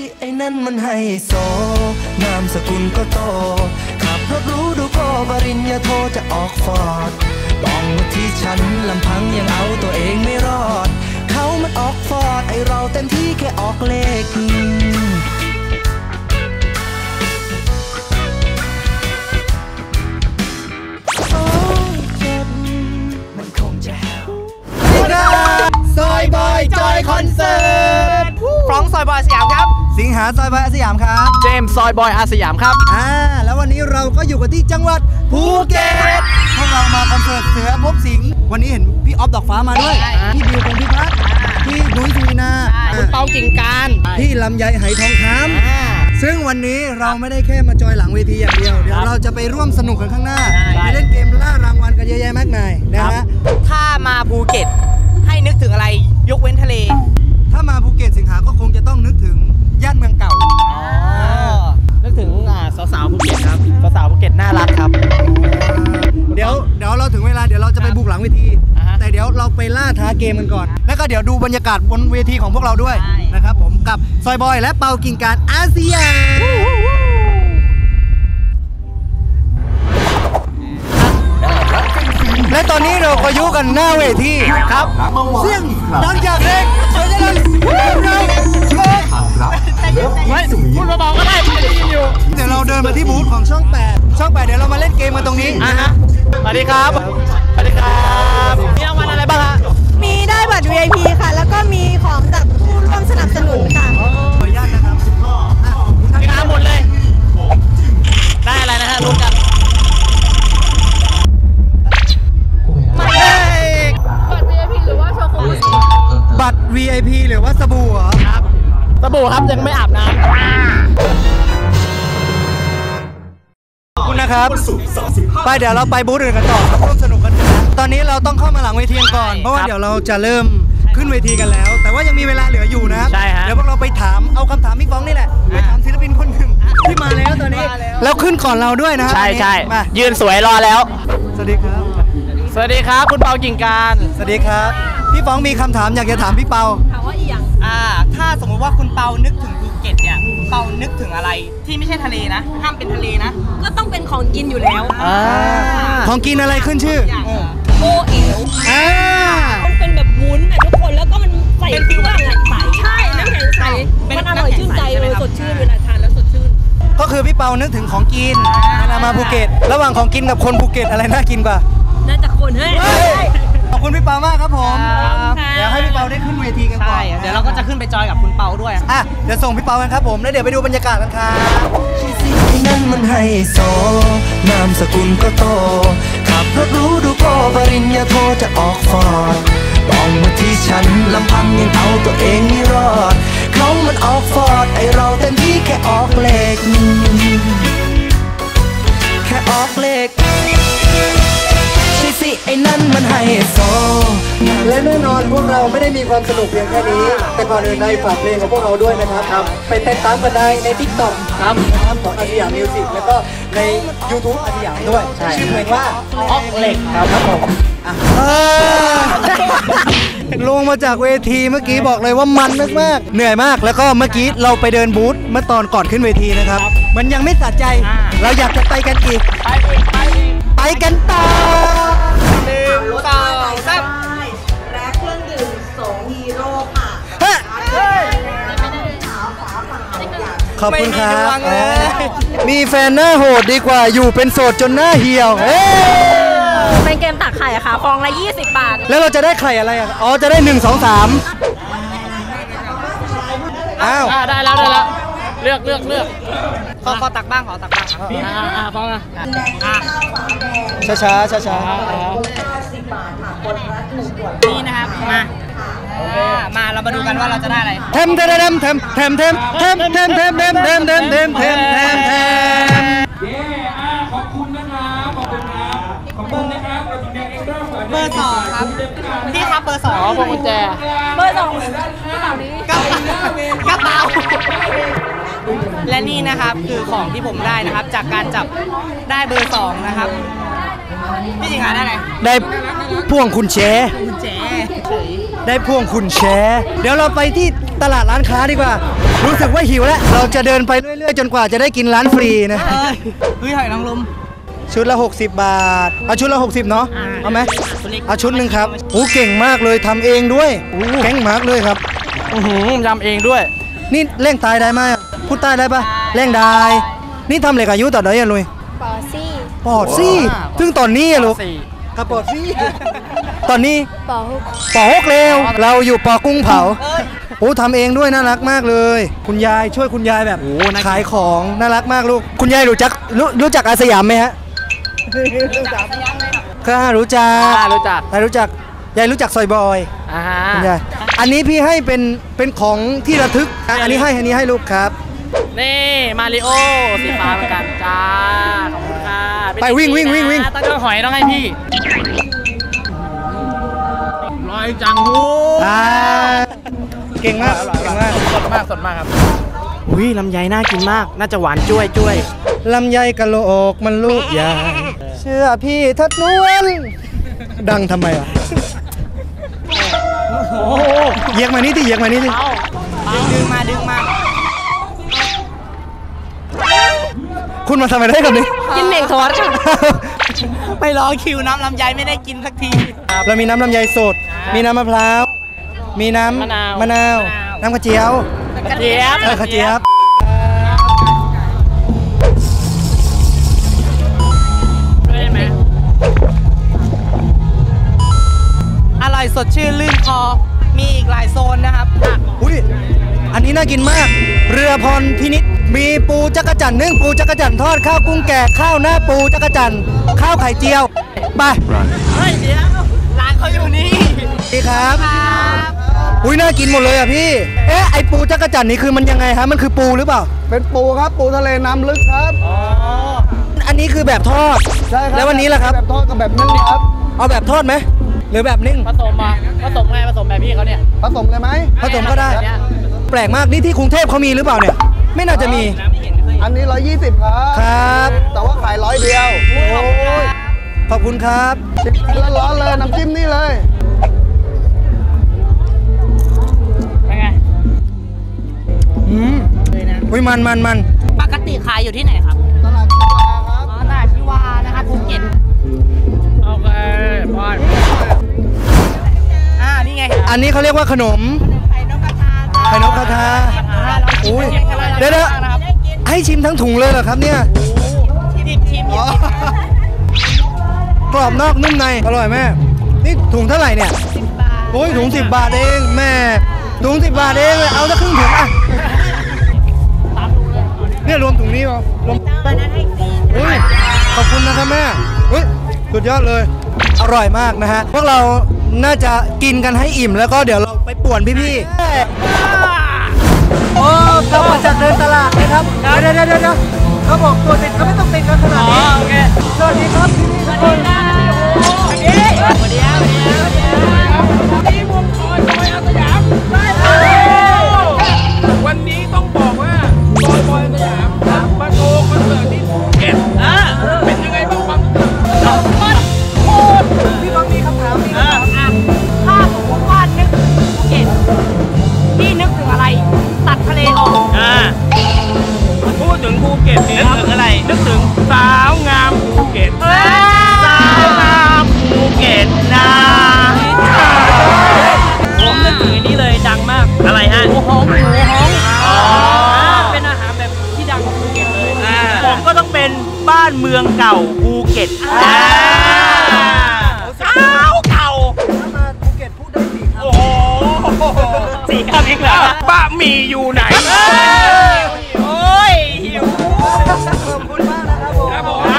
ไอ้นั่นมันไฮโซนามสกุลก็โตขับรถรู้ดูก็ปริญญาโทจะออกฟอร์ดลองมาที่ฉันลำพังยังเอาตัวเองไม่รอดเขามันออกฟอร์ดไอเราเต็มที่แค่ออกเลขมันคงจะแฮวซอยบอยจอยคอนเสิร์ตฟรองซอยบอยสยามครับสิงหาซอยบอยอาสยามครับเจมส์ซอยบอยอาสยามครับแล้ววันนี้เราก็อยู่กันที่จังหวัดภูเก็ตพวกเรามาคอนเสิร์ตเสือพบสิงห์วันนี้เห็นพี่ออฟดอกฟ้ามาด้วยพี่บิวพงษ์พิพัฒน์พี่นุ้ยสุวินาคุณเปากิ่งการพี่ลำไยไหทองคำซึ่งวันนี้เราไม่ได้แค่มาจอยหลังเวทีอย่างเดียวเดี๋ยวเราจะไปร่วมสนุกกันข้างหน้าไปเล่นเกมล่ารางวัลกันเยอะแยะมากมายนะฮะถ้ามาภูเก็ตให้นึกถึงอะไรยกเว้นทะเลถ้ามาภูเก็ตสิงหาก็คงจะต้องนึกถึงย่านเมืองเก่านึกถึงสาวๆภูเก็ตครับสาวๆภูเก็ตน่ารักครับเดี๋ยวเราถึงเวลาเดี๋ยวเราจะไปบุกหลังเวทีแต่เดี๋ยวเราไปล่าท้าเกมกันก่อนแล้วก็เดี๋ยวดูบรรยากาศบนเวทีของพวกเราด้วยนะครับผมกับซอยบอยและเปากิ่งการอาเซียนและตอนนี้เราก็อยู่กันหน้าเวทีครับเสียงดังจากเด็กพูดเบาๆก็ได้ไม่ได้ยินอยู่เดี๋ยวเราเดินมาที่บูธของช่อง8เดี๋ยวเรามาเล่นเกมกันตรงนี้สวัสดีครับสวัสดีครับมีรางวัลอะไรบ้างฮะมีได้บัตร VIP ค่ะแล้วก็มีของจากผู้ร่วมสนับสนุนค่ะขออนุญาตนะครับงานหมดเลยได้อะไรนะฮะลุ้นกันบัตร VIP หรือว่าสบู่เหรอครับสบู่ครับยังไม่อาบน้ำขอบคุณนะครับไปเดี๋ยวเราไปบูธอื่นกันต่อร่วมสนุกกันตอนนี้เราต้องเข้ามาหลังเวทีก่อนเพราะว่าเดี๋ยวเราจะเริ่มขึ้นเวทีกันแล้วแต่ว่ายังมีเวลาเหลืออยู่นะครับเดี๋ยวพวกเราไปถามเอาคำถามพี่ฟ้องนี่แหละไปถามศิลปินคนหนึ่งที่มาแล้วตอนนี้แล้วขึ้นก่อนเราด้วยนะใช่ยืนสวยรอแล้วสวัสดีครับสวัสดีครับคุณเปากิ่งการสวัสดีครับพี่ฟ้องมีคำถามอยากจะถามพี่เปาถามว่าอีหยังถ้าสมมติว่าคุณเปานึกถึงภูเก็ตเนี่ยคุณเปานึกถึงอะไรที่ไม่ใช่ทะเลนะห้ามเป็นทะเลนะก็ต้องเป็นของกินอยู่แล้วของกินอะไรขึ้นชื่อโอเอ๋วมันเป็นแบบวุ้นทุกคนแล้วก็มันใส่เครื่องน้ำแข็งใสใช่น้ำแข็งใสมันอร่อยชื่นใจเลยสดชื่นเวลาทานแล้วสดชื่นก็คือพี่เปานึกถึงของกินเวลามาภูเก็ตระหว่างของกินกับคนภูเก็ตอะไรน่ากินกว่าน่าจะคนเฮ้ยขอบคุณพี่เปามากครับผมเดี๋ยวให้พี่เปาได้ขึ้นเวทีกันก่อนเดี๋ยวเราก็จะขึ้นไปจอยกับคุณเปาด้วยเดี๋ยวส่งพี่เปากันครับผมแล้วเดี๋ยวไปดูบรรยากาศกันครับนั่นมันไฮโซนามสกุลก็โตขับรถรู้ดูก็ปริญญาโทจะออกฟอร์ดลองมาที่ฉันลำพังยังเอาตัวเองไม่รอดเขามันออกฟอร์ดไอเราเต็มที่แค่ออกเลขแค่ออกเลขสิไอ้นั่นมันไฮโซและแน่นอนพวกเราไม่ได้มีความสนุกเพียงแค่นี้แต่ก่อนอื่นใดฝากเพลงของพวกเราด้วยนะครับไปติดตามกันได้ใน TikTok ครับของอาสยามมิวสิกแล้วก็ใน YouTube อาสยามด้วยชื่อเพลงว่าออกเหล็กครับผมลงมาจากเวทีเมื่อกี้บอกเลยว่ามันมากๆเหนื่อยมากแล้วก็เมื่อกี้เราไปเดินบูธเมื่อตอนก่อนขึ้นเวทีนะครับมันยังไม่สะใจเราอยากจะไปกันอีกไปกันต่อแร็คเครื่องดื่ม2ฮีโร่ค่ะขอบคุณครับมีแฟนหน้าโหดดีกว่าอยู่เป็นโสดจนหน้าเหี่ยวเป็นเกมตักไข่ค่ะฟองละ20 บาทแล้วเราจะได้ไข่อะไรจะได้1 2 3 ได้แล้วเลือกขอตักบ้างฟองช้านี่นะครับมาเรามาดูกันว่าเราจะได้อะไรเทมขอบคุณนะครับเบอร์ 2ครับพี่ครับเบอร์ 2พวงกุญแจเบอร์ 2กระเป๋านี้กระเป๋าและนี่นะครับคือของที่ผมได้นะครับจากการจับได้เบอร์ 2นะครับพี่จิงหาได้อะไรได้พ่วงคุณแชได้พ่วงคุณแชเดี๋ยวเราไปที่ตลาดร้านค้าดีกว่ารู้สึกว่าหิวแล้วเราจะเดินไปเรื่อยๆจนกว่าจะได้กินร้านฟรีนะเฮ้ยหอยนางรมชุดละ60 บาทเอาชุดละ60เนาะเอาไหมเอาชุดหนึ่งครับโอ้เก่งมากเลยทำเองด้วยเก่งมากเลยครับยำเองด้วยนี่เร่งตายได้ไหมพูดใต้ได้ปะเร่งได้นี่ทำเหล็กอายุต่อได้ยังลุยปอดซี่ซึ่งตอนนี้อะลูกครับปอดซี่ตอนนี้ปอหกเร็วเราอยู่ปอกุ้งเผาโอ้ทำเองด้วยน่ารักมากเลยคุณยายช่วยคุณยายแบบขายของน่ารักมากลูกคุณยายรู้จักอาสยามไหมฮะค่ะรู้จักยายรู้จักซอยบอยคุณยายอันนี้พี่ให้เป็นของที่ระทึกอันนี้ให้ลูกครับนี่มาริโอสีฟ้าเหมือนกันจ้าขอบคุณค่ะไปวิ่งตั้งแต่หอยต้องให้พี่ลอยจังหูเก่งมากสดมากครับอุ้ยลำไยน่ากินมากน่าจะหวานจ้วยลำไยกะโหลกมันลูกใหญ่เชื่อพี่ทัดนวลดังทำไมอ่ะเหยียกมานี่ดิดึงมาคุณมาทำอะไรได้กับนี้กินเหม่งทอดค่ะไปรอคิวน้ำลำไยไม่ได้กินสักทีเรามีน้ำลำไยสดมีน้ำมะพร้าวมีน้ำมะนาวน้ำกระเจี๊ยวกระเจี๊ยบได้ไหมอร่อยสดชื่นลื่นคอมีอีกหลายโซนนะครับอุ้ยอันนี้น่ากินมากเรือพรพินิจมีปูจักรจั่นนึ่งปูจักรจั่นทอดข้าวกุ้งแกะข้าวหน้าปูจักรจั่นข้าวไข่เจียวไปเฮ้ยเดี๋ยวร้านเขาอยู่นี่ดีครับอุ้ยน่ากินหมดเลยอ่ะพี่ไอปูจักรจั่นนี่คือมันยังไงฮะมันคือปูหรือเปล่าเป็นปูครับปูทะเลน้ำลึกครับอันนี้คือแบบทอดใช่ครับแล้ววันนี้ล่ะครับแบบทอดกับแบบนึ่งครับเอาแบบทอดไหมหรือแบบนึ่งผสมแบบพี่เขาเนี่ยผสมเลยไหมผสมก็ได้แปลกมากนี่ที่กรุงเทพเขามีหรือเปล่าเนี่ยไม่น่าจะมีอันนี้120 ครับแต่ว่าขาย100เดียวขอบคุณครับร้อนๆเลยน้ำจิ้มนี่เลยเป็นไงอุ้ยมันปกติขายอยู่ที่ไหนครับตลาดชีวาครับตลาดชีวานะครับภูเก็ตโอเคบอยนี่ไงอันนี้เขาเรียกว่าขนมไข่นกกระทาอุ้ยเดี๋ยวให้ชิมทั้งถุงเลยเหรอครับเนี่ยชิมกรอบนอกนุ่มในอร่อยแม่นี่ถุงเท่าไหร่เนี่ยโอ้ยถุง10 บาทเองแม่ถุง10 บาทเองเลยเอาสักครึ่งถุงอ่ะเนี่ยรวมถุงนี้ป่ะรวมอุ้ยขอบคุณนะครับแม่อุ้ยสุดยอดเลยอร่อยมากนะฮะพวกเราน่าจะกินกันให้อิ่มแล้วก็เดี๋ยวเราไปป่วนพี่โอ้กลับมาจากเดินตลาดนะครับเดี๋ยวเขาบอกตัวติดเขาไม่ต้องติดกันขนาดนี้โอเคสวัสดีครับสวัสดีนี่วงคอยบอยอาสยามวันนี้ต้องบอกว่าบอยอาสยามมาโชว์คอนเสิร์ตที่ภูเก็ตเป็นยังไงบ้างความโคตรพี่ต้องมีคำถามถ้าสมมติว่านึกภูเก็ตพี่นึกถึงอะไรตัดทะเลออกพูดถึงภูเก็ตนึกถึงอะไรนึกถึงสาวงามภูเก็ตสาวงามภูเก็ตนะผมนึกถึงอันนี้เลยดังมากอะไรฮะหมูฮ้องเป็นอาหารแบบที่ดังของภูเก็ตเลยผมก็ต้องเป็นบ้านเมืองเก่าภูเก็ตเก่ามาภูเก็ตพูดได้4 คำโอ้โห4 คำเองเหรอบะหมี่อยู่ไหนโอ้ยหิวขอบคุณมากนะครับผมขอบคุณ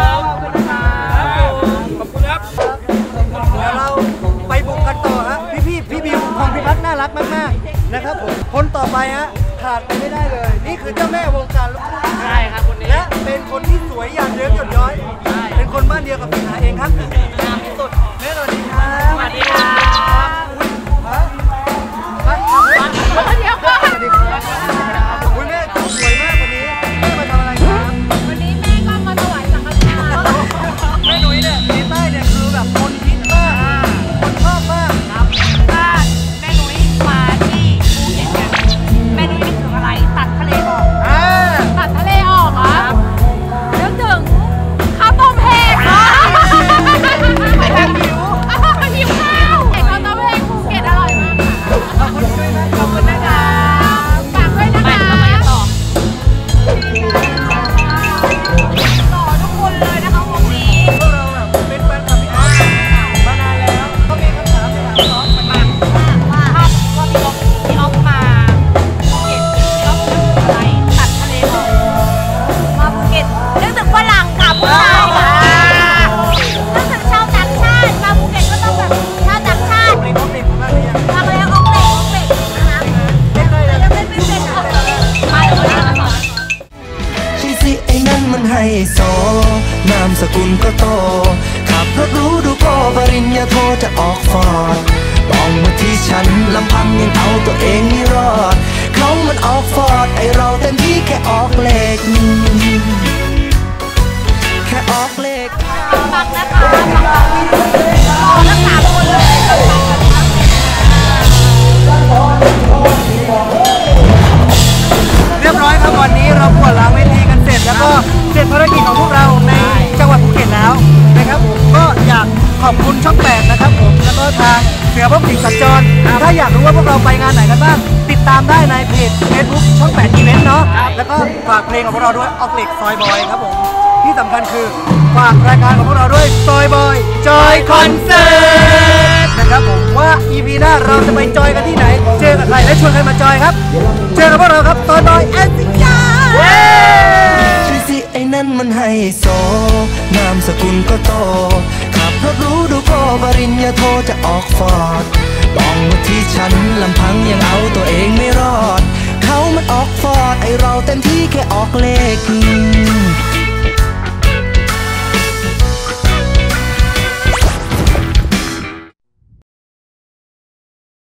ครับเดี๋ยวเราไปบุกกันต่อฮะพี่บิวพงพิพัฒน์น่ารักมากๆนะครับผมคนต่อไปฮะขาดไปไม่ได้เลยนี่คือเจ้าแม่วงการลูกทุ่งใช่ครับคนนี้และเป็นคนที่สวยอย่างเยิ้มหยดย้อยเป็นคนบ้านเดียวกับพี่หาเองครับงามที่สุดแม่สวัสดีครับสวัสดีครับคุณแม่สวยมากวันนี้แม่มาทำอะไรครับวันนี้แม่ก็มาถวายสังฆทานแม่หนุ่ยเนี่ยที่ใต้เนี่ยคือแบบคนฮิตมากคนชอบมากครับถ้าแม่หนุ่ยมาที่ภูเก็ตเนี่ยมันไฮโซนามสกุลก็โตขับรถรู้ดูโก้ปริญญาโทจะออกฟอร์ดมองมาที่ฉันลำพังยังเอาตัวเองไม่รอดเขามันออกฟอร์ดไอเราเต็มที่แค่ออกเลขแค่ออกเลขฟังนะคะทั้ง3 คนเลยเรียบร้อยครับวันนี้เราปวดล้างเวทีกันเสร็จแล้วก็เสร็จภารกิจของพวกเราในจังหวัดภูเก็ตแล้วนะครับผมก็อยากขอบคุณช่อง 8นะครับผมแล้วก็ทางเสือพบสิงสัญจรถ้าอยากรู้ว่าพวกเราไปงานไหนกันบ้างติดตามได้ในเพจ Facebook ช่อง 8 อีเวนต์เนาะแล้วก็ฝากเพลงของพวกเราด้วยออกเหล็กซอยบอยครับผมที่สำคัญคือฝากรายการของพวกเราด้วยซอยบอยจอยคอนเสิร์ตนะครับผมว่า EP หน้าเราจะไปจอยกันที่ไหนเจอกับใครและชวนใครมาจอยครับเจอกับพวกเราครับซอยบอยแอนซิยาชื่อสิไอ้นั่นมันไฮโซนามสกุลก็โตขับรถรู้ดูโก้ปริญญาโทจะออกฟอร์ดมองมาที่ฉันลำพังยังเอาตัวเองไม่รอดเขามันออกฟอร์ดไอเราเต็มที่แค่ออกเลข